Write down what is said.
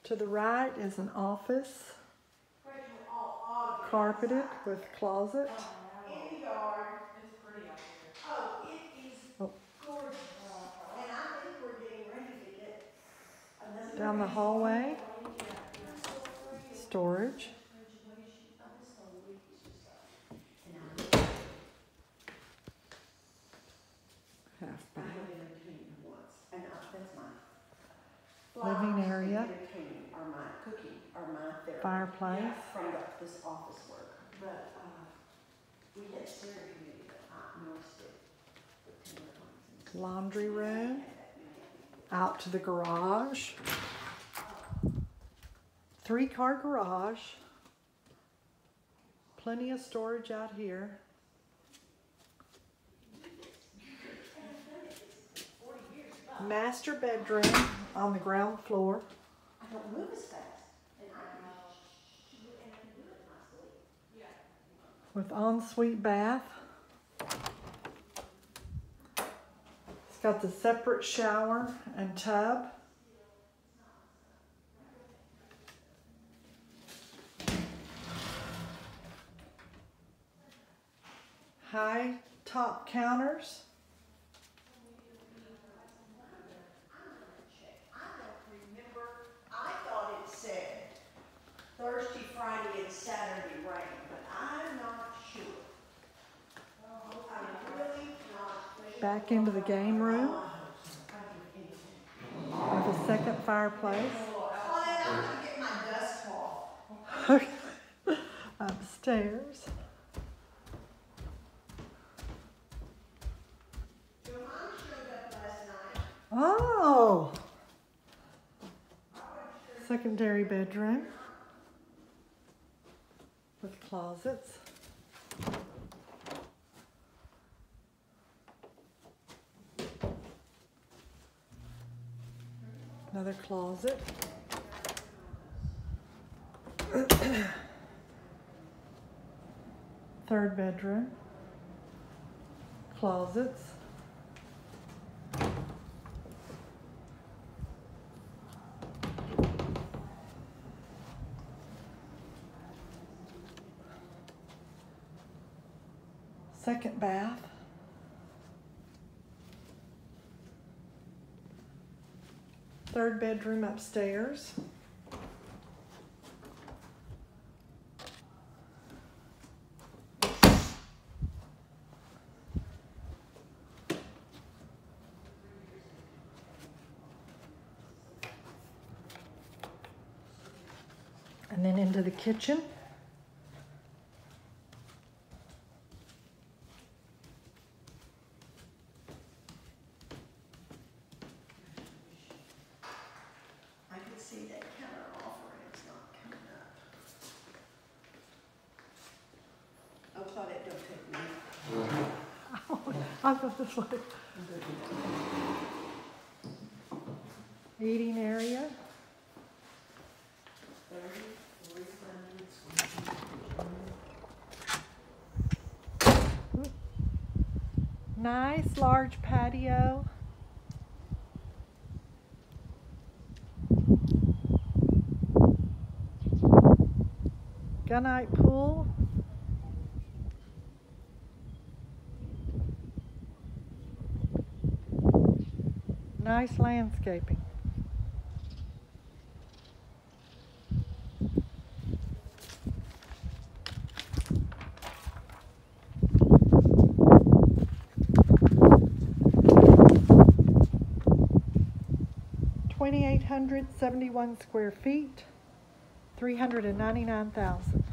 To the right is an office, carpeted with closet. In the yard. It's pretty out here. Oh, it is gorgeous. And I think we're getting ready to get another. Down the hallway, storage. Half bath. Living area. Fireplace. From this office work. But we had steering committee that I noticed it. Laundry room. Out to the garage. 3-car garage. Plenty of storage out here. Master bedroom on the ground floor. I don't move as fast. With ensuite bath. It's got the separate shower and tub. High top counters. Thursday, Friday, and Saturday rain, but I'm not sure. I'm really not. Back into the game room with a second fireplace. I'm gonna get my dust ball. Upstairs. Your mom showed up last night. Oh! Secondary bedroom with closets. Another closet. Third bedroom. Closets. Second bath. Third bedroom upstairs. And then into the kitchen. See that counter offer and it's not coming up. Oh, Claudette, don't take me. I thought this way. Eating area. Nice large patio. Gunite pool. Nice landscaping. (2,871 square feet, $399,000).